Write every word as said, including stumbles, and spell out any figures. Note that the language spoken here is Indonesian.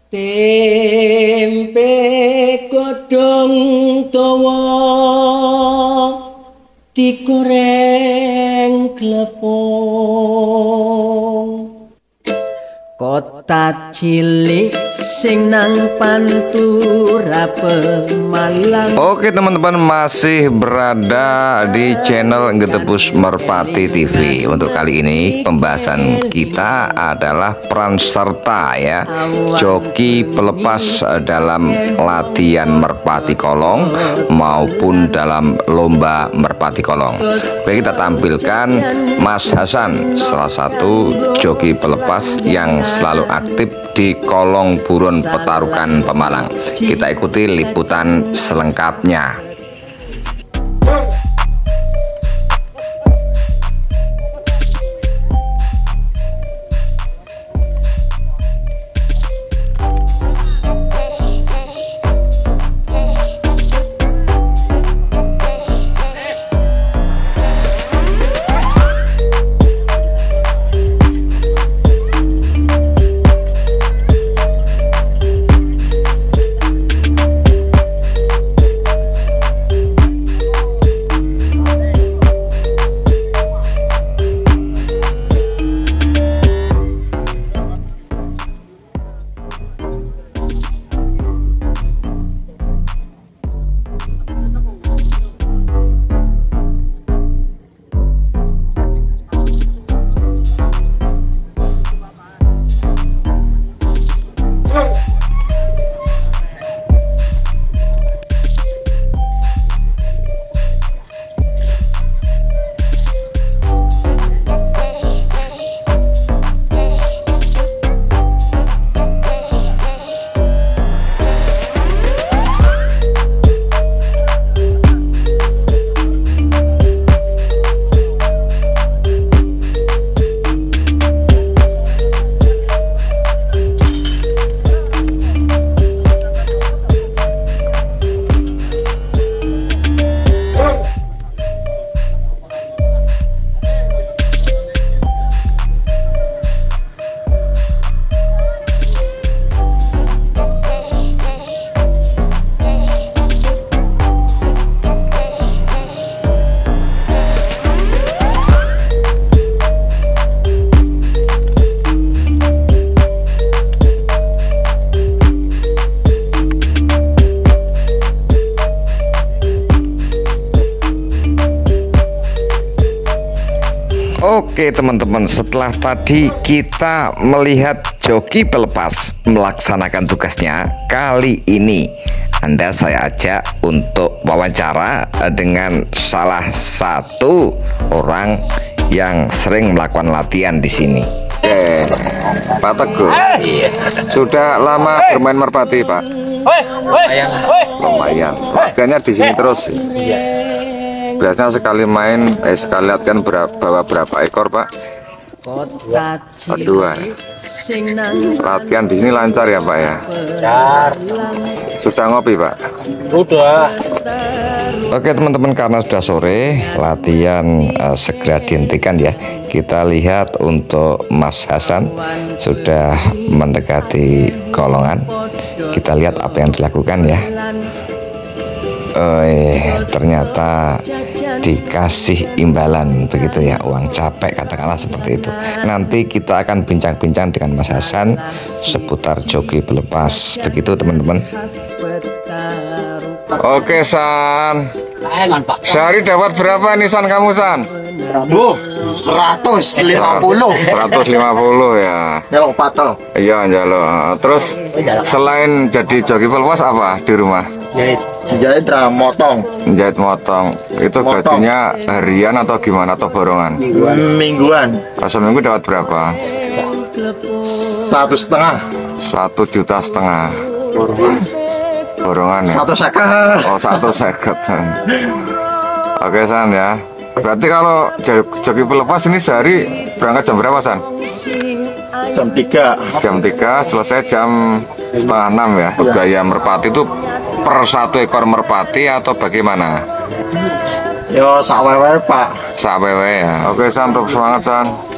Tempe godhong dawa digoreng glepung. Kota cilik sing nang Pantura Pemalang. Oke teman-teman, masih berada di channel Getebus Merpati T V. Untuk kali ini pembahasan kita adalah peran serta ya joki pelepas dalam latihan merpati kolong maupun dalam lomba merpati kolong. Baik, kita tampilkan Mas Hasan, salah satu joki pelepas yang selalu aktif di kolong Buron Petarukan Pemalang. Kita ikuti liputan selengkapnya. Oke teman-teman, setelah tadi kita melihat joki pelepas melaksanakan tugasnya, kali ini Anda saya ajak untuk wawancara dengan salah satu orang yang sering melakukan latihan di sini. Oke, Pak Teguh, sudah lama bermain merpati, Pak? Lumayan. Lumayan. Latihannya di sini terus. Biasanya sekali main, eh sekali latihan berapa, bawa berapa ekor, Pak? Kota Dua. Latihan di sini lancar ya, Pak ya? Lancar. Sudah ngopi, Pak? Udah. Oke teman-teman, karena sudah sore, latihan uh, segera dihentikan ya. Kita lihat untuk Mas Hasan sudah mendekati kolongan. Kita lihat apa yang dilakukan ya. Eh, ternyata dikasih imbalan begitu ya, uang capek katakanlah seperti itu. Nanti kita akan bincang-bincang dengan Mas Hasan seputar joki pelepas begitu teman-teman. Oke San, sehari dapat berapa nih San kamu San? seratus lima puluh seratus lima puluh ya. Jaluk pato. Iya jalo. Terus selain jadi joki pelepas apa di rumah? Jahit. Jahit dah motong. Jahit motong. Itu Motong. gajinya harian atau gimana atau borongan? Mingguan. Seminggu dapat berapa? Satu setengah. Satu juta setengah. Borongan ya? Satu seket. Oh satu seket. Oke San ya. Berarti kalau joki pelepas ini sehari berangkat jam berapa San? Jam tiga. Jam tiga, selesai jam setengah enam ya. Biaya merpati itu per satu ekor merpati atau bagaimana? Yo sak wewe Pak. Sak wewe ya. Oke San, untuk semangat San.